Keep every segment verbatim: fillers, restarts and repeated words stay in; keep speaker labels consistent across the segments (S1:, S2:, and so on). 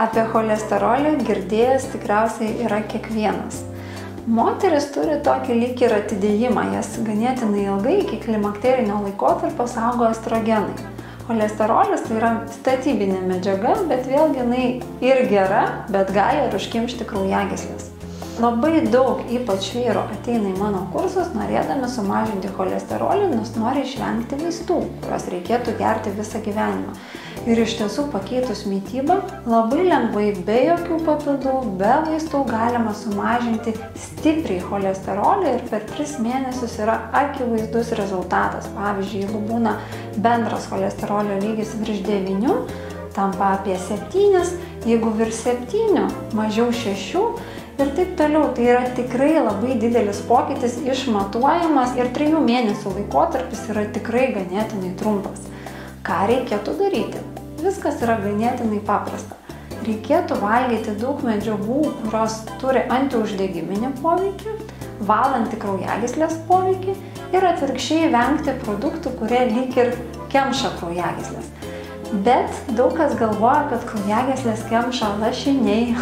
S1: Apie cholesterolį girdėjęs tikriausiai yra kiekvienas. Moteris turi tokį lyg ir atidėjimą, jas ganėtinai ilgai iki klimakterinio laikotarpio saugo estrogenai. Cholesterolis tai yra statybinė medžiaga, bet vėlgi jinai ir gera, bet gali ir užkimšti kraujagyslės. Labai daug, ypač vyrų, ateina į mano kursus norėdami sumažinti cholesterolį, nes nori išvengti vaistų, kuriuos reikėtų gerti visą gyvenimą. Ir iš tiesų pakeitus mitybą, labai lengvai, be jokių papildų, be vaistų galima sumažinti stipriai cholesterolį ir per tris mėnesius yra akivaizdus rezultatas. Pavyzdžiui, jeigu būna bendras cholesterolio lygis virš devynių, tampa apie septynis, jeigu virš septynių, mažiau šešių ir taip toliau. Tai yra tikrai labai didelis pokytis, išmatuojamas ir trijų mėnesių laikotarpis yra tikrai ganėtinai trumpas. Ką reikėtų daryti? Viskas yra ganėtinai paprasta. Reikėtų valgyti daug medžiagų, kurios turi antiuždegiminį poveikį, valantį kraujagyslės poveikį ir atvirkščiai vengti produktų, kurie lyg ir kemša kraujagyslės. Bet daug kas galvoja, kad kraujagyslės kemša lašiniai,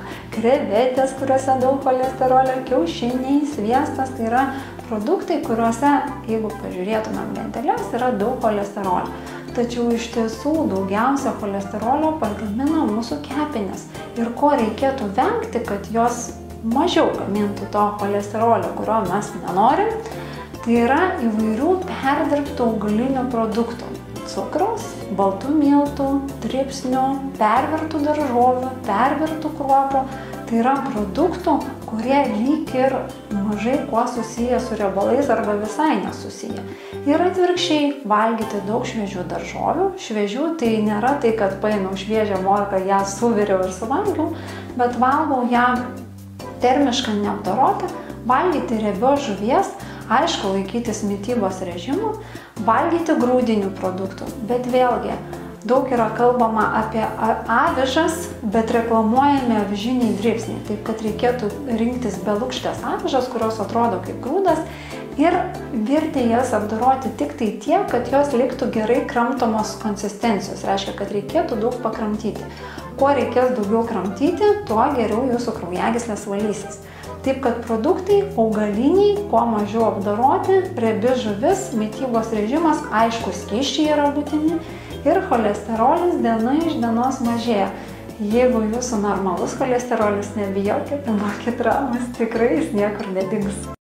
S1: krevetės, kuriuose daug cholesterolio, kiaušiniai, sviestas, tai yra produktai, kuriuose, jeigu pažiūrėtumėm lenteles, yra daug cholesterolio. Tačiau iš tiesų daugiausia cholesterolio pagamina mūsų kepenys. Ir ko reikėtų vengti, kad jos mažiau gamintų to cholesterolio, kurio mes nenorim, tai yra įvairių perdirbtų augalinių produktų. Cukraus, baltų miltų, dribsnių, pervirtų daržovių, pervirtų kruopų. Tai yra produktų, kurie lyg ir mažai kuo susiję su riebalais arba visai nesusiję. Ir atvirkščiai valgyti daug šviežių daržovių. Šviežių tai nėra tai, kad paėmiau šviežią morką, ją suviriau ir suvalgiau, bet valgau ją termiškai neapdorotą, valgyti riebios žuvies, aišku, laikytis mitybos režimų, valgyti grūdinių produktų. Bet vėlgi, daug yra kalbama apie avižas, bet reklamuojami avižiniai dribsniai. Taip, kad reikėtų rinktis belukštės avižas, kurios atrodo kaip grūdas, ir virti jas apdoroti tik tai tiek, kad jos liktų gerai kramtomos konsistencijos. Reiškia, kad reikėtų daug pakramtyti. Kuo reikės daugiau kramtyti, tuo geriau jūsų kraujagyslės valysis. Taip, kad produktai augaliniai, kuo mažiau apdoroti, riebi žuvis, mitybos režimas, aišku, skysčiai yra būtini ir cholesterolis diena iš dienos mažėja. Jeigu jūsų normalus cholesterolis, nebijokit, nebūkit ramūs, tikrai jis niekur nedings.